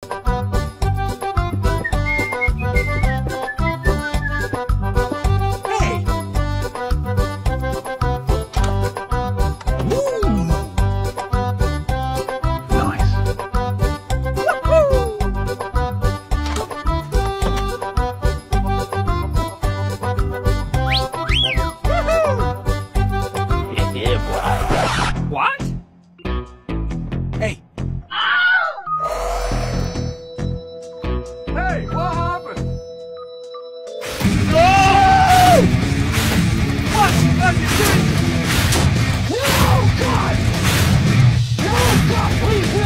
What? Hey. Hey, what happened? No! What are you doing? No, God! No, God, please,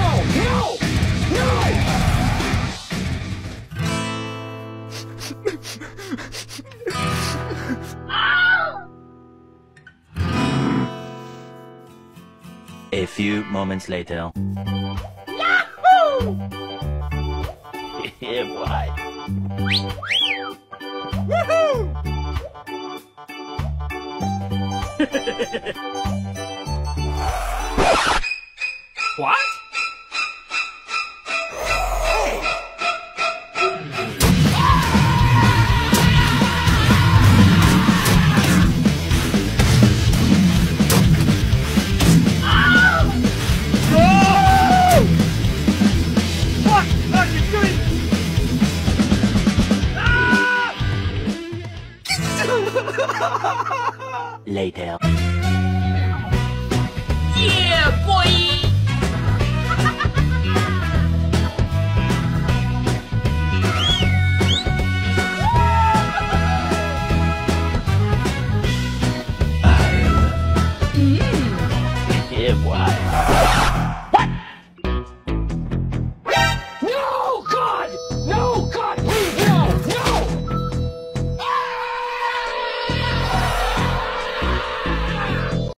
A few moments later. Yahoo! Yeah, boy. Woohoo! What? Later.